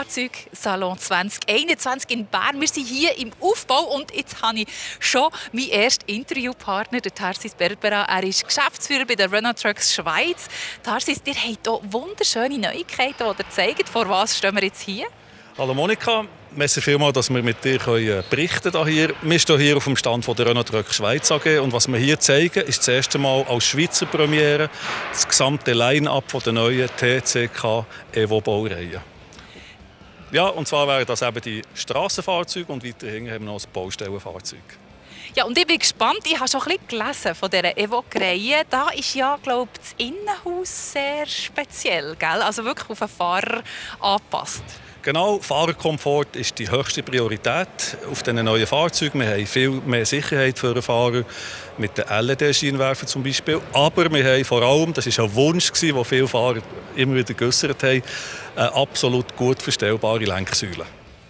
Fahrzeugsalon 2021 in Bern. Wir sind hier im Aufbau und jetzt habe ich schon meinen ersten Interviewpartner, den Tarsis Berbera. Er ist Geschäftsführer bei der Renault Trucks Schweiz. Tarsis, ihr habt hier wunderschöne Neuigkeiten, die ihr zeigt. Vor was stehen wir jetzt hier? Hallo Monika, merci vielmals, dass wir mit dir berichten können. Wir stehen hier auf dem Stand der Renault Trucks Schweiz AG und was wir hier zeigen, ist das erste Mal als Schweizer Premiere das gesamte Line-up der neuen TCK Evo Baureihe. Ja, und zwar wären das eben die Strassenfahrzeuge und weiterhin haben wir noch das Baustellenfahrzeug. Ja, und ich bin gespannt. Ich habe schon ein bisschen gelesen von dieser Evo-Reihe. Da ist ja, glaube ich, das Innenhaus sehr speziell, gell? Also wirklich auf den Fahrer angepasst. Genau, Fahrerkomfort ist die höchste Priorität auf diesen neuen Fahrzeugen. Wir haben viel mehr Sicherheit für den Fahrer, mit den LED-Scheinwerfern zum Beispiel. Aber wir haben vor allem, das war ein Wunsch, den viele Fahrer immer wieder geäussert haben, eine absolut gut verstellbare Lenksäule.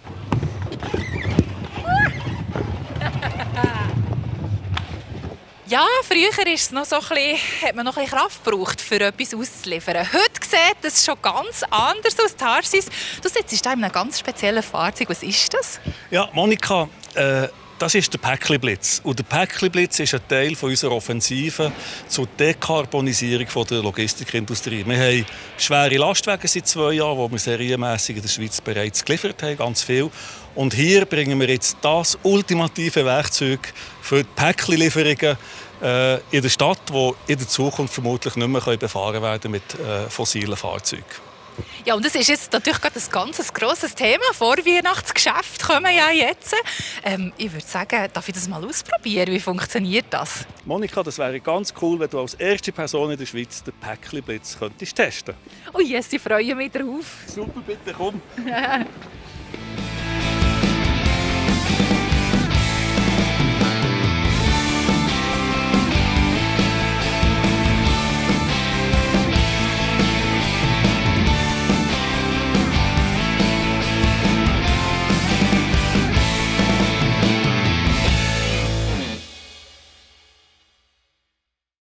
Ja, früher ist es noch so hat man noch ein bisschen Kraft gebraucht, für etwas auszuliefern. Heute sieht es schon ganz anders aus. Tarsis, du sitzt hier in einem ganz speziellen Fahrzeug. Was ist das? Ja, Monika, das ist der Päckli-Blitz. Und der Päckli-Blitz ist ein Teil unserer Offensive zur Dekarbonisierung der Logistikindustrie. Wir haben schwere Lastwagen seit 2 Jahren, die wir serienmässig in der Schweiz bereits geliefert haben, ganz viel. Und hier bringen wir jetzt das ultimative Werkzeug für die Päckli-Lieferungen in der Stadt, die in der Zukunft vermutlich nicht mehr befahren werden mit fossilen Fahrzeugen. Ja, und das ist jetzt natürlich gerade ein ganz grosses Thema. Vorweihnachtsgeschäfte kommen ja jetzt. Ich würde sagen, darf ich das mal ausprobieren? Wie funktioniert das? Monika, das wäre ganz cool, wenn du als erste Person in der Schweiz den Päckli-Blitz testen könntest. Oh yes, ich freue mich drauf. Super, bitte komm.